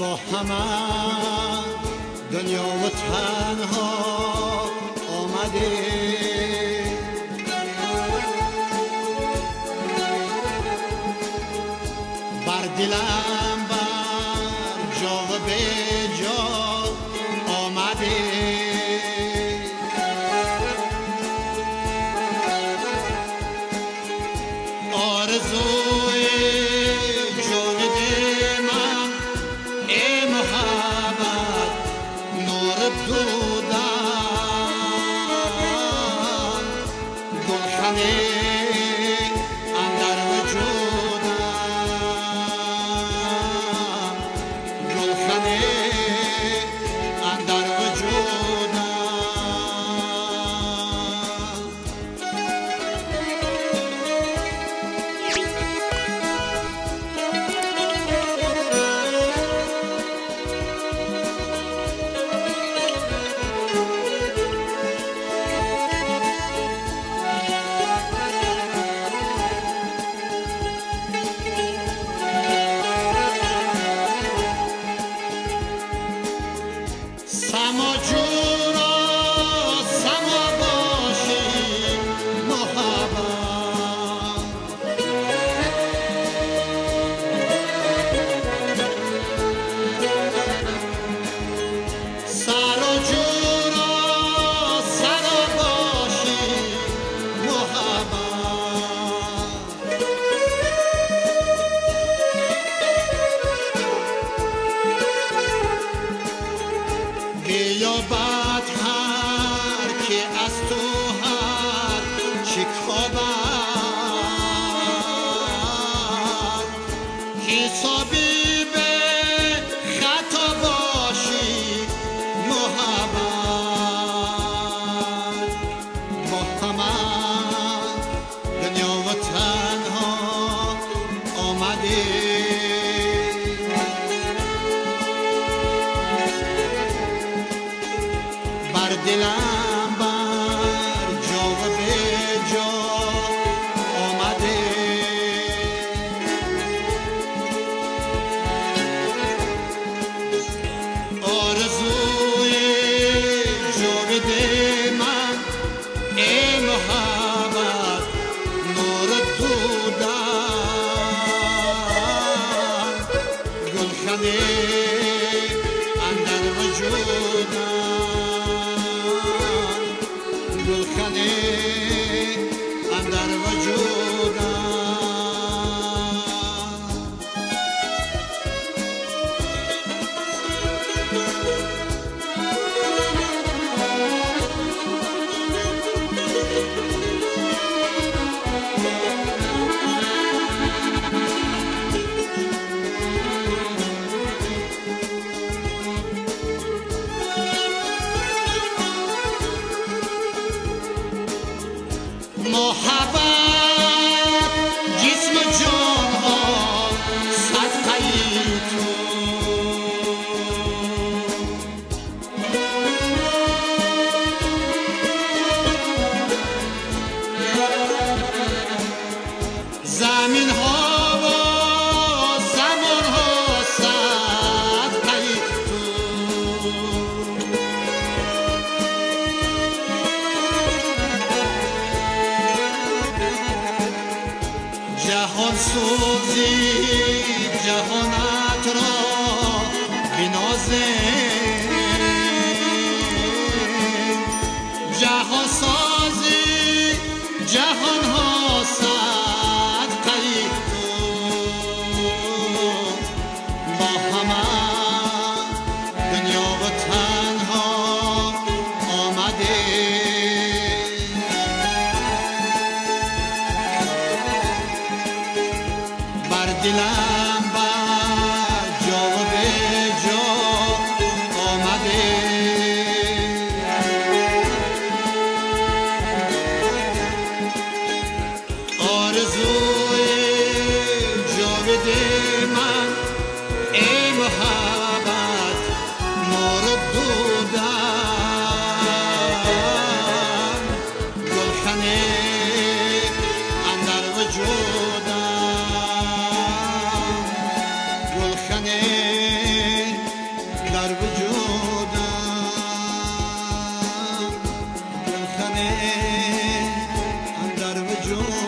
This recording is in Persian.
با همه دنیا و تنها آمده بر دلم بر جا و به جا آمده آرزوی جان دل من ای محبت نور دودم گلخنه اندر وجودم گلخنه اندر وجودم سما جورا سما باشی محبت سرا جورا سرا باشی محبت بیابد هر که از تو هر چی خوابد حسابی به خطا باشی محبت با همه دنیا و تنها آمده بر دلم بر جا و به جا آمده آرزوی جاود من ای محبت نور دودم گلخنه اندر وجودم گلخنه اندر وجودم محبت جسم و جان ها صدقه تو زمین ها و زمان ها صدقه تو جهان سوزی جهانت را بنازه جهان سازی جهان ها صدقه تو با همه دنیا و تنها آمده بر دلم بر جا و به جا آمده آرزوی جاود من ای محبت نور دودم گلخنه اندر وجودم گلخنه رو